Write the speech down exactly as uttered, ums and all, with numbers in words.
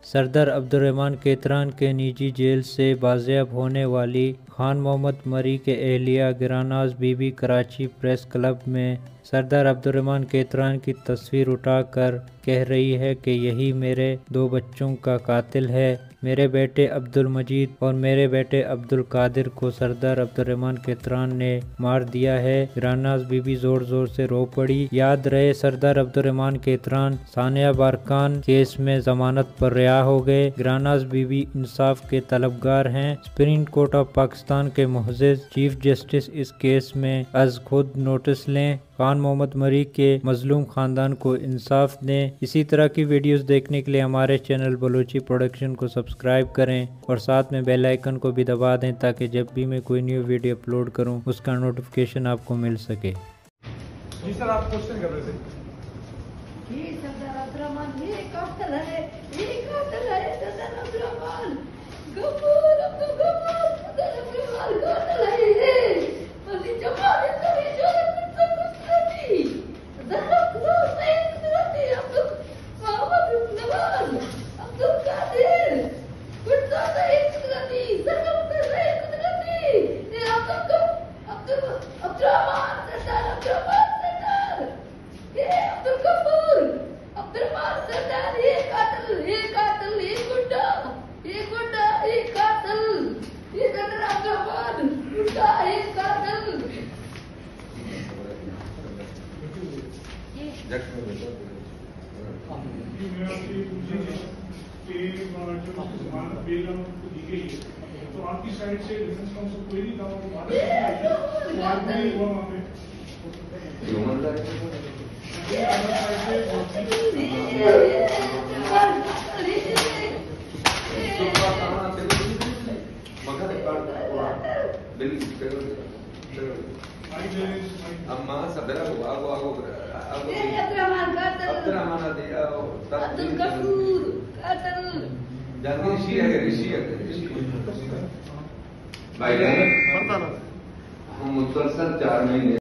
सरदार अब्दुर्रहमान केतरान के निजी जेल से बाजियाब होने वाली खान मोहम्मद मरी के एहलिया गिरानाज बीबी कराची प्रेस क्लब में सरदार अब्दुर्रहमान केतरान की तस्वीर उठाकर कह रही है कि यही मेरे दो बच्चों का कातिल है। मेरे बेटे अब्दुल मजीद और मेरे बेटे अब्दुल कादिर को सरदार अब्दुर्रहमान केतरान ने मार दिया है। गिरानाज बीबी जोर जोर से रो पड़ी। याद रहे, सरदार अब्दुर्रहमान केतरान सानिया बारकान केस में जमानत पर रिहा हो गए। गिरानाज बीबी इंसाफ के तलबगार हैं। सुप्रीम कोर्ट ऑफ पाकिस्तान के मुअज़्ज़िज़ चीफ जस्टिस इस केस में अज खुद नोटिस लें। खान मोहम्मद मरी के मजलूम खानदान को इंसाफ दें। इसी तरह की वीडियोस देखने के लिए हमारे चैनल बलोची प्रोडक्शन को सब्सक्राइब करें और साथ में बेल आइकन को भी दबा दें ताकि जब भी मैं कोई न्यू वीडियो अपलोड करूं उसका नोटिफिकेशन आपको मिल सके। जी सर, आप क्वेश्चन कर रहे थे। ये सरदार अब्दुर्रहमान ये कातिल है, ये कातिल है सरदार अब्दुर्रहमान। गफूर अब्दुल गफूर सरदार अब्दुर्रहमान कातिल है ये। अली जमाल इसका ये जो कुदरती जरा कुदरती कुदरती अब्दुल मोहम्मद नवाज अब्दुल कादिर कुदरती कुदरती जरा कुदरती ये अब्दुल अब्दुल अब्दुर्रहमान सरदार अब्दुर्रहमान सरदार ये अब्दुल गफूर अब्दुर्रहमान सरदार ये कातिल ये कातिल ये गुंडा ये गुंडा ये कातिल ये सरदार अब्दुर्रहमान गुंडा ये कातिल। तो आपकी साइड से डिफेंस काउंसिल कोई नहीं था, बात नहीं हुआ वहाँ पे। अम्मा सबरा आगो आगो अब्दुर्रहमान अब्दुल गफूर कातिल जल्दी ऋषि है ऋषि है भाई हम मुसलसल चार महीने